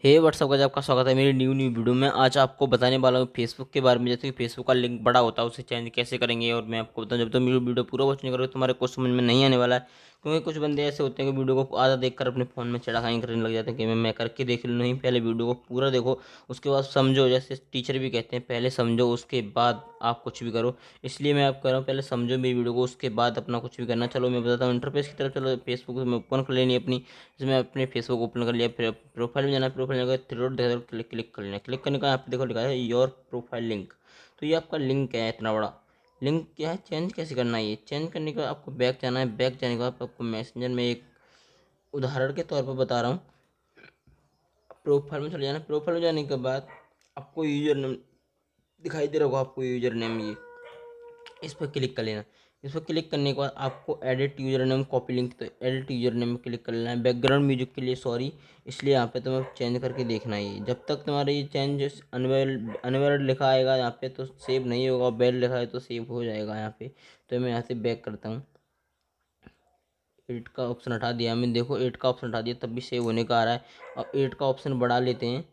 हे WhatsApp का आपका स्वागत है मेरी न्यू वीडियो में। आज आपको बताने वाला हूँ फेसबुक के बारे में। जैसे कि फेसबुक का लिंक बड़ा होता है उसे चेंज कैसे करेंगे, और मैं आपको बताऊँ जब तक मेरी वीडियो पूरा वॉच नहीं करोगे तुम्हारे कुछ समझ में नहीं आने वाला है। क्योंकि कुछ बंदे ऐसे होते हैं कि वीडियो को आधा देखकर अपने फ़ोन में चढ़ाई करने लग जाते हैं कि मैं करके देख लूँ। नहीं, पहले वीडियो को पूरा देखो, उसके बाद समझो। जैसे टीचर भी कहते हैं पहले समझो उसके बाद आप कुछ भी करो। इसलिए मैं आप कह रहा हूँ पहले समझो मेरी वीडियो को, उसके बाद अपना कुछ भी करना। चलो मैं बताता हूँ इंटरफेस की तरफ। चलो फेसबुक में ओपन कर लेनी अपनी। जैसे मैं अपने फेसबुक ओपन कर लिया, फिर प्रोफाइल में जाना है। प्रोफाइल में जाकर थ्री डॉट देखो, क्लिक कर लेना। क्लिक करने का यहाँ पे देखो लिखा है योर प्रोफाइल लिंक। तो ये आपका लिंक है, इतना बड़ा लिंक क्या है, चेंज कैसे करना है। ये चेंज करने के बाद आपको बैक जाना है। बैक जाने के बाद आपको मैसेंजर में एक उदाहरण के तौर पर बता रहा हूँ, प्रोफाइल में चले जाना। प्रोफाइल में जाने के बाद आपको यूजर नेम दिखाई दे रहा होगा, आपको यूजर नेम ये इस पर क्लिक कर लेना। इस पर क्लिक करने के बाद आपको edit user name copy link, तो एडिट यूजर नेम में क्लिक कर लेना है। बैकग्राउंड म्यूजिक के लिए सॉरी, इसलिए यहाँ पे तुम्हें चेंज करके देखना है। ये जब तक तुम्हारा ये चेंज अनवेलिड लिखा आएगा यहाँ पे तो सेव नहीं होगा, वेल लिखा है तो सेव हो जाएगा यहाँ पे। तो मैं यहाँ से बैक करता हूँ। एडिट का ऑप्शन हटा दिया मैंने, देखो एडिट का ऑप्शन हटा दिया तब भी सेव होने का आ रहा है। अब एडिट का ऑप्शन बढ़ा लेते हैं।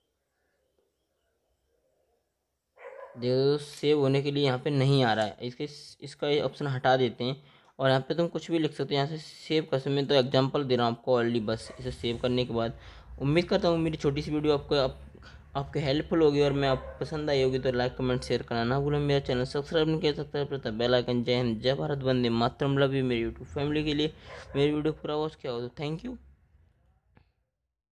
देखो सेव होने के लिए यहाँ पे नहीं आ रहा है, इसका ये ऑप्शन हटा देते हैं। और यहाँ पे तुम कुछ भी लिख सकते हो, यहाँ से सेव कर सकते हो। मैं तो एग्जांपल दे रहा हूँ आपको ऑलरेडी। बस इसे सेव करने के बाद उम्मीद करता हूँ मेरी छोटी सी वीडियो आपके हेल्पफुल होगी, और मैं आप पसंद आई होगी। तो लाइक कमेंट शेयर करना ना भूलें। मेरा चैनल सब्सक्राइब नहीं किया सकता, बेल आइकन। जय हिंद, जय भारत, वंदे मातरम। लव यू मेरी यूट्यूब फैमिली के लिए। मेरी वीडियो पूरा वॉच किया हो तो थैंक यू।